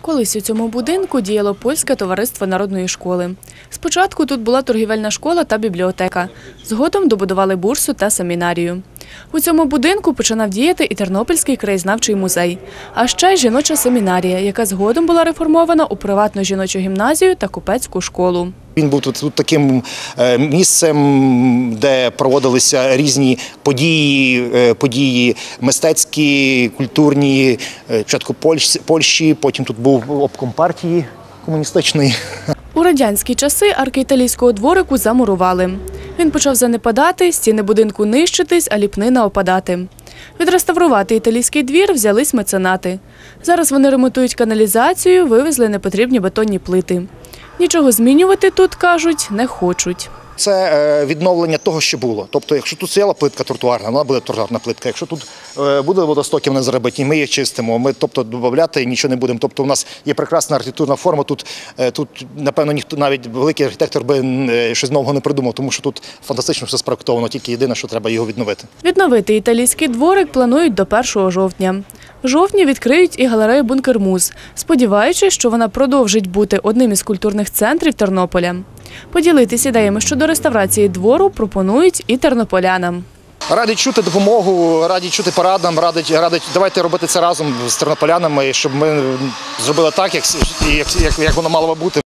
Колись у цьому будинку діяло польське товариство народної школи. Спочатку тут була торгівельна школа та бібліотека. Згодом добудували бурсу та семінарію. У цьому будинку починав діяти і Тернопільський краєзнавчий музей. А ще й жіноча семінарія, яка згодом була реформована у приватну жіночу гімназію та купецьку школу. Він був тут таким місцем, де проводилися різні події мистецькі, культурні, спочатку Польщі, потім тут був обком партії комуністичної. У радянські часи арки італійського дворику замурували. Він почав занепадати, стіни будинку нищитись, а ліпнина опадати. Відреставрувати італійський двір взялись меценати. Зараз вони ремонтують каналізацію, вивезли непотрібні бетонні плити. Нічого змінювати тут, кажуть, не хочуть. Це відновлення того, що було. Тобто, якщо тут стояла плитка тротуарна, вона буде тротуарна плитка. Якщо тут буде водостоки, вони заробітні, ми їх чистимо. Ми, тобто, додати нічого не будемо. Тобто, у нас є прекрасна архітектурна форма. Тут напевно, ніхто, навіть великий архітектор би щось нового не придумав, тому що тут фантастично все спроектовано, тільки єдине, що треба його відновити. Відновити італійський дворик планують до 1 жовтня. В жовтні відкриють і галерею «Бункер-Муз», сподіваючись, що вона продовжить бути одним із культурних центрів Тернополя. Поділитись ідеями щодо реставрації двору пропонують і тернополянам. Раді чути допомогу, раді чути порад нам, радять давайте робити це разом з тернополянами, щоб ми зробили так, як воно мало би бути.